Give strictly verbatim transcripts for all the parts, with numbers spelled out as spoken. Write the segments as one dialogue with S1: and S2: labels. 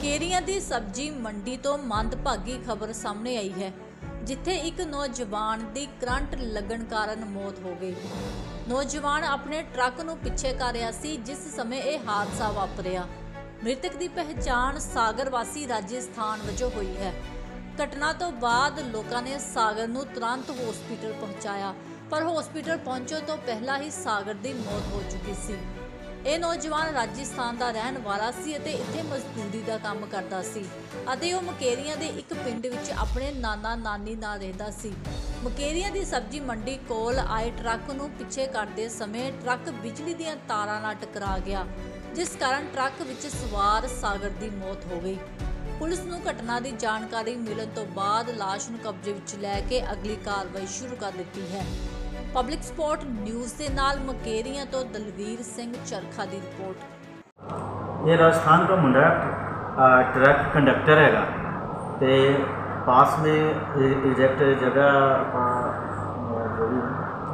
S1: ਮੁਕੇਰੀਆਂ ਦੀ ਸਬਜ਼ੀ ਮੰਡੀ ਤੋਂ ਮੰਦਭਾਗੀ ਖਬਰ ਸਾਹਮਣੇ ਆਈ ਹੈ, ਜਿੱਥੇ ਇੱਕ ਨੌਜਵਾਨ ਦੀ ਕਰੰਟ ਲੱਗਣ ਕਾਰਨ ਮੌਤ ਹੋ ਗਈ। ਨੌਜਵਾਨ ਆਪਣੇ ਟਰੱਕ ਨੂੰ ਪਿੱਛੇ ਕਰ ਰਿਹਾ ਸੀ ਜਿਸ ਸਮੇਂ ਇਹ ਹਾਦਸਾ ਵਾਪਰਿਆ। ਮ੍ਰਿਤਕ ਦੀ ਪਹਿਚਾਣ ਸਾਗਰ ਵਾਸੀ ਰਾਜਸਥਾਨ ਵਜੋਂ ਹੋਈ ਹੈ। ਘਟਨਾ ਤੋਂ ਬਾਅਦ ਲੋਕਾਂ ਨੇ ਸਾਗਰ ਨੂੰ ਤੁਰੰਤ ਹਸਪੀਟਲ ਪਹੁੰਚਾਇਆ, ਪਰ ਹਸਪੀਟਲ ਪਹੁੰਚਣ ਤੋਂ ਪਹਿਲਾਂ ਹੀ ਸਾਗਰ ਦੀ ਮੌਤ ਹੋ ਚੁੱਕੀ ਸੀ। ਇਹ ਨੌਜਵਾਨ ਰਾਜਸਥਾਨ ਦਾ ਰਹਿਣ ਵਾਲਾ ਸੀ ਅਤੇ ਇੱਥੇ ਮਜ਼ਦੂਰੀ ਦਾ ਕੰਮ ਕਰਦਾ ਸੀ ਅਤੇ ਉਹ ਮੁਕੇਰੀਆਂ ਦੇ ਇੱਕ ਪਿੰਡ ਵਿੱਚ ਆਪਣੇ ਨਾਨਾ ਨਾਨੀ ਨਾਲ ਰਹਿੰਦਾ ਸੀ। ਮੁਕੇਰੀਆਂ ਦੀ ਸਬਜ਼ੀ ਮੰਡੀ ਕੋਲ ਆਏ ਟਰੱਕ ਨੂੰ ਪਿੱਛੇ ਕਰਦੇ ਸਮੇਂ ਟਰੱਕ ਬਿਜਲੀ ਦੀਆਂ ਤਾਰਾਂ ਨਾਲ ਟਕਰਾ ਗਿਆ, ਜਿਸ ਕਾਰਨ ਟਰੱਕ ਵਿੱਚ ਸਵਾਰ ਸਾਗਰ ਦੀ ਮੌਤ ਹੋ ਗਈ। ਪੁਲਿਸ ਨੂੰ ਘਟਨਾ ਦੀ ਜਾਣਕਾਰੀ ਮਿਲਣ ਤੋਂ ਬਾਅਦ ਲਾਸ਼ ਨੂੰ ਕਬਜ਼ੇ ਵਿੱਚ ਲੈ ਕੇ ਅਗਲੀ ਕਾਰਵਾਈ ਸ਼ੁਰੂ ਕਰ ਦਿੱਤੀ ਹੈ। ਪਬਲਿਕ ਸਪੋਰਟ ਨਿਊਜ਼ ਦੇ ਨਾਲ ਮੁਕੇਰੀਆਂ ਤੋਂ ਦਲਵੀਰ ਸਿੰਘ ਚਰਖਾ ਦੀ रिपोर्ट।
S2: ये राजस्थान का मुंडा ट्रक कंडक्टर हैगा ते पास में एग्जैक्ट जगह जो भी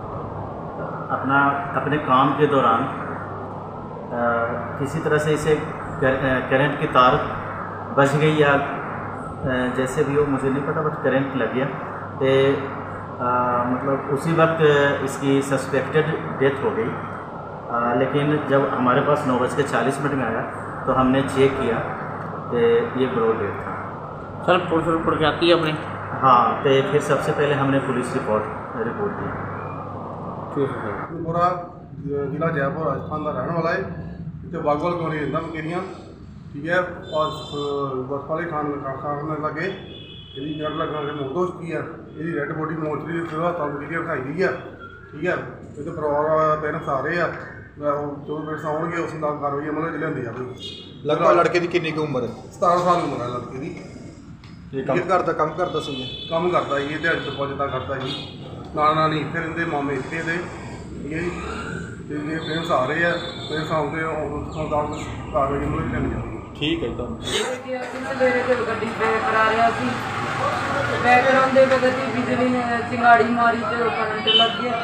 S2: अपना अपने काम के दौरान आ, किसी तरह से इसे करंट की तार बच गई या जैसे भी हो मुझे नहीं पता, बस करंट लग गया तो आ, मतलब उसी वक्त इसकी सस्पेक्टेड डेथ हो गई। आ, लेकिन जब हमारे पास नौ बज के चालीस मिनट में आया तो हमने चेक किया तो ये ब्रॉड डेथ था।
S3: सर पुलिस रिपोर्ट क्या आती है अपनी?
S2: हाँ, तो फिर सबसे पहले हमने पुलिस रिपोर्ट रिपोर्ट दी।
S3: ठीक है सर।
S4: पूरा जिला जयपुर राजस्थान का रहने वाला है, इतने बागवाल क्यों नहीं रहता मुकेरियाँ, ठीक है। और बस वाले खान खाने लगे यदि कर लगना मौत हो चुकी है, यदि रेड बॉडी मोर्चरी फिर हस्पताल मुकेरियाँ रखाई गई है, ठीक है। ये तो परिवार पेरेंट्स आ रहे हैं, जो पेरेंट्स आउणगे उस नाल कार्रवाई अमल च लिआंदी जाएगी।
S5: लगभग लड़के की कितनी की उम्र है?
S4: सतारह साल उम्र है लड़के की।
S5: ये काम करता काम करता सी
S4: काम करता ही दिहाड़ी तो पहुँचता करता ही, नाना नानी इतने रहते, मामे इतने थे, ठीक है जी। ये पेरेंट्स आ रहे हैं, पेरेंट्स आउंगे हस्पताल कार्रवाई अमल च लिआंदी जाएगी।
S5: ठीक है एकदम।
S6: सवेरे तो गड्डी पैक करा रहा सी, पैक कराते वक्त बिजली ने चिंगाड़ी मारी तो करंट लग गया।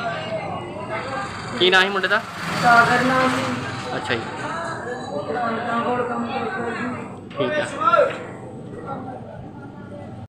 S3: की नाम है मुंडे दा?
S6: सागर नाम सी।
S3: अच्छा जी,
S6: कोल काम करदा जी।
S3: ठीक है।